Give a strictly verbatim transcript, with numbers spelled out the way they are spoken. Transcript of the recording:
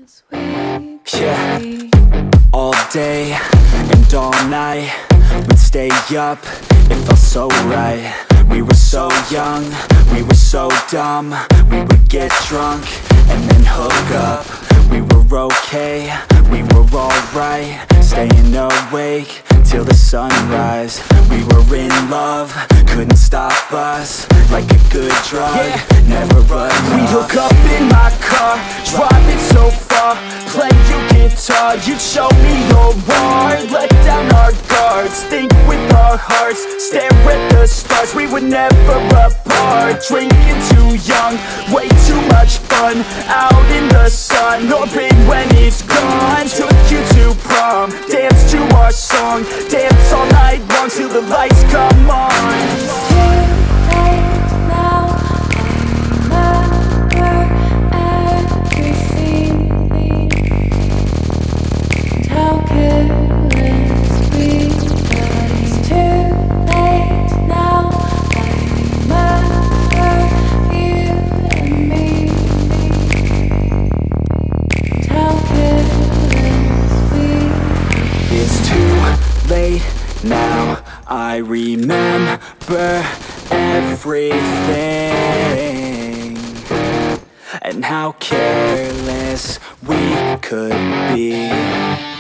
Yeah, all day and all night we'd stay up, it felt so right. We were so young, we were so dumb. We would get drunk and then hook up. We were okay, we were alright, staying awake till the sunrise. We were in love, couldn't stop us, like a good drug, yeah. Never enough. We'd hook up in my car, driving so far, play you guitar, you'd show me your art, let down our guards, think with our hearts, stare at the stars. We were never apart, drinking too young, way too much fun, out in the sun, no pain when it's gone. Took you to prom, dance to our song, dance all night long till the lights come on. Now I remember everything, and how careless we could be.